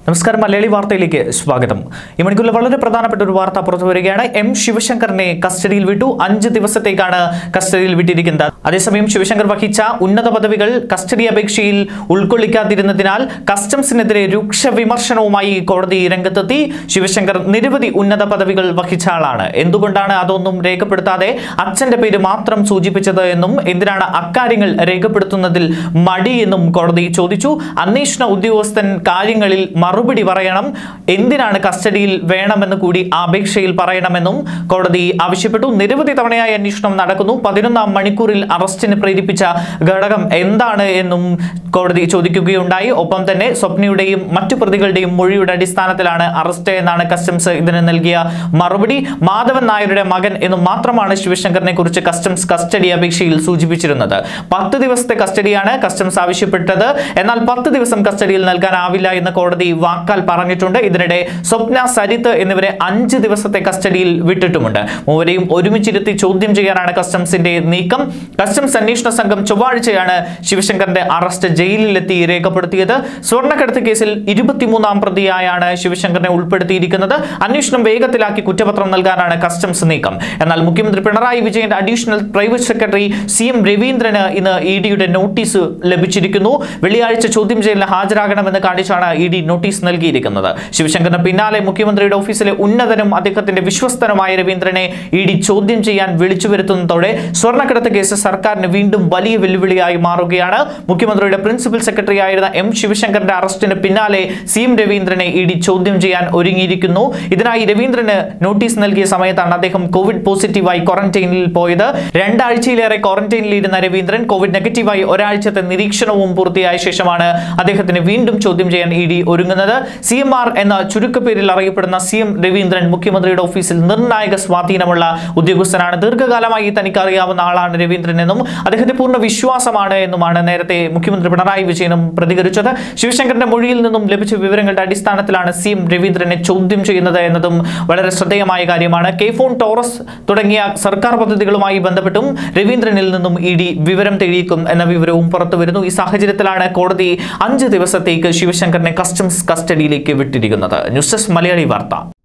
നമസ്കാരം മലയാളി വാർത്തയിലേക്ക് സ്വാഗതം. ഈ മണിക്കൂറിൽ വളരെ പ്രധാനപ്പെട്ട ഒരു വാർത്ത പുറത്തു വരികയാണ്. എം ശിവശങ്കറിനെ കസ്റ്റഡിയിൽ വിട്ടു. 5 ദിവസത്തേക്കാണ് കസ്റ്റഡിയിൽ വിട്ടിരിക്കുന്നത്. അതേസമയം ശിവശങ്കർ വഹിച്ച ഉന്നത പദവികൾ കസ്റ്റഡി അപേക്ഷയിൽ ഉൾക്കൊള്ളിക്കാതിരുന്നതിനാൽ കസ്റ്റംസിനെതിരെ രൂക്ഷ വിമർശനവുമായി കോടതി രംഗത്തെത്തി. ശിവശങ്കർ നിരവധി ഉന്നത പദവികൾ വഹിച്ച ആളാണ്. എന്തുകൊണ്ടാണ് അതൊന്നും രേഖപ്പെടുത്താതെ അച്ഛന്റെ പേര് മാത്രം സൂചിപ്പിച്ചത് എന്നും എന്തിനാണ് അക്കാര്യങ്ങൾ രേഖപ്പെടുത്തുന്നതിൽ മടി എന്നും കോടതി ചോദിച്ചു. അന്വേഷണ ഉദ്യോഗസ്ഥൻ കാര്യങ്ങളിൽ മറുപടി പറയണം, എന്തിനാണ് കസ്റ്റഡിയിൽ വേണമെന്ന് കൂടി അപേക്ഷയിൽ പറയണമെന്നും കോടതി ആവശ്യപ്പെട്ടു. നിരവധി തവണയായി അന്വേഷണം നടക്കുന്നു. 11ാം മണിക്കൂറിൽ അറസ്റ്റിന് പ്രേരിപ്പിച്ച ഘടകം എന്താണ് എന്നും കോടതി ചോദിക്കുകയുണ്ടായി. ഒപ്പം തന്നെ സ്വപ്നയുടെയും മറ്റു പ്രതികളുടെയും മൊഴിയുടെ അടിസ്ഥാനത്തിലാണ് അറസ്റ്റ് എന്നാണ് കസ്റ്റംസ് ഇതിന് നൽകിയ മറുപടി. മാധവൻ നായരുടെ മകൻ എന്നും മാത്രമാണ് ശിവശങ്കറിനെ കുറിച്ച് കസ്റ്റംസ് കസ്റ്റഡി അപേക്ഷയിൽ സൂചിപ്പിച്ചിരുന്നത്. 10 ദിവസത്തെ കസ്റ്റഡിയാണ് കസ്റ്റംസ് ആവശ്യപ്പെട്ടത്. എന്നാൽ 10 ദിവസം കസ്റ്റഡിയിൽ നൽകാനാവില്ല എന്ന് കോടതി വാക്കാൽ പറഞ്ഞിട്ടുണ്ട്. ഇതിനിടെ സ്വപ്ന, സരിത്ത് എന്നിവരെ 5 ദിവസത്തെ കസ്റ്റഡിയിൽ വിട്ടിട്ടുമുണ്ട്. മൂവരെയും ഒരുമിച്ചിരുത്തി ചോദ്യം ചെയ്യാനാണ് കസ്റ്റംസിന്റെ നീക്കം. കസ്റ്റംസ് അന്വേഷണ സംഘം ചൊവ്വാഴ്ചയാണ് ശിവശങ്കറിന്റെ അറസ്റ്റ് ജയിലിലെത്തി രേഖപ്പെടുത്തിയത്. സ്വർണ്ണക്കടത്ത് കേസിൽ 23ാം പ്രതിയായാണ് ശിവശങ്കറിനെ ഉൾപ്പെടുത്തിയിരിക്കുന്നത്. അന്വേഷണം വേഗത്തിലാക്കി കുറ്റപത്രം നൽകാനാണ് കസ്റ്റംസ് നീക്കം. എന്നാൽ മുഖ്യമന്ത്രി പിണറായി വിജയന്റെ അഡീഷണൽ പ്രൈവറ്റ് സെക്രട്ടറി CM രവീന്ദ്രന് ഇന്ന് EDയുടെ നോട്ടീസ് ലഭിച്ചിരിക്കുന്നു. വെള്ളിയാഴ്ച ചോദ്യം ചെയ്യലിന് ഹാജരാകണമെന്ന് കാണിച്ചാണ് ED നോട്ടീസ് നൽകിയിരിക്കുന്നത്. ശിവശങ്കറിന് പിന്നാലെ മുഖ്യമന്ത്രിയുടെ ഓഫീസിലെ ഉന്നതനും അദ്ദേഹത്തിന്റെ വിശ്വസ്തനുമായ രവീന്ദ്രനെ ED ചോദ്യം ചെയ്യാൻ വിളിച്ചു വരുത്തുന്നതോടെ സ്വർണ്ണക്കടത്ത് കേസ് സർക്കാരിന് വീണ്ടും വലിയ വെല്ലുവിളിയായി മാറുകയാണ്. മുഖ്യമന്ത്രിയുടെ പ്രിൻസിപ്പൽ സെക്രട്ടറി ആയിരുന്ന M ശിവശങ്കറിന്റെ അറസ്റ്റിന് പിന്നാലെ CM രവീന്ദ്രനെ ED ചോദ്യം ചെയ്യാൻ ഒരുങ്ങിയിരിക്കുന്നു. ഇതിനായി രവീന്ദ്രന് നോട്ടീസ് നൽകിയ സമയത്താണ് അദ്ദേഹം കോവിഡ് പോസിറ്റീവായി ക്വാറന്റൈനിൽ പോയത്. 2 ആഴ്ചയിലേറെ ക്വാറന്റൈനിലിരുന്ന രവീന്ദ്രൻ കോവിഡ് നെഗറ്റീവായി ഒരാഴ്ചത്തെ നിരീക്ഷണവും പൂർത്തിയായ ശേഷമാണ് അദ്ദേഹത്തിന് വീണ്ടും ചോദ്യം ചെയ്യാൻ ED ഒരുങ്ങുന്നത്. CMR എന്ന ചുരുക്കപ്പേരിൽ അറിയപ്പെടുന്ന CM രവീന്ദ്രൻ മുഖ്യമന്ത്രിയുടെ ഓഫീസിൽ നിർണായക സ്വാധീനമുള്ള ഉദ്യോഗസ്ഥനാണ്. ദീർഘകാലമായി തനിക്ക് അറിയാവുന്ന ആളാണ് രവീന്ദ്രൻ എന്നും അദ്ദേഹത്തെ പൂർണ്ണ വിശ്വാസമാണ് എന്നുമാണ് നേരത്തെ മുഖ്യമന്ത്രി പിണറായി വിജയനും പ്രതികരിച്ചത്. ശിവശങ്കറിന്റെ മൊഴിയിൽ നിന്നും ലഭിച്ച വിവരങ്ങളുടെ അടിസ്ഥാനത്തിലാണ് CM രവീന്ദ്രനെ ചോദ്യം ചെയ്യുന്നത് എന്നതും വളരെ ശ്രദ്ധേയമായ കാര്യമാണ്. കെ-ഫോൺ, ടോറസ് തുടങ്ങിയ സർക്കാർ പദ്ധതികളുമായി ബന്ധപ്പെട്ടും രവീന്ദ്രനിൽ നിന്നും ED വിവരം തെളിയിക്കും എന്ന വിവരവും പുറത്തുവരുന്നു. ഈ സാഹചര്യത്തിലാണ് കോടതി 5 ദിവസത്തേക്ക് ശിവശങ്കറിനെ കസ്റ്റംസ് കസ്റ്റഡിയിലേക്ക് വിട്ടിരിക്കുന്നത്. ന്യൂസ് ഡെസ്ക് മലയാളി വാർത്ത.